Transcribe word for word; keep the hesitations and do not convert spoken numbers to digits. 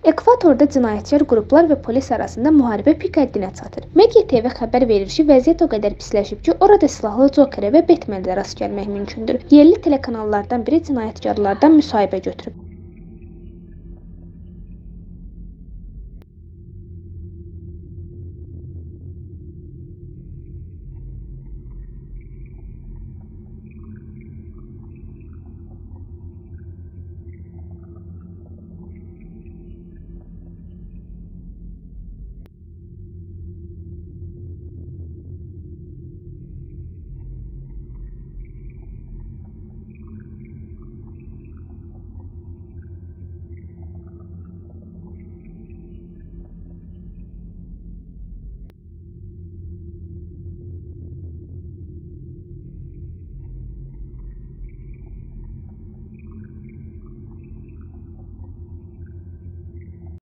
Ekvatorda cinayətkar qruplar və polis arasında müharibə pik həddinə çatır. Media T V xəbər verir ki, vəziyyət o qədər pisləşib ki, orada silahlı Jokerə və Batmanə rast gəlmək mümkündür. Yerli telekanallardan biri cinayətkarlardan müsahibə götürüb.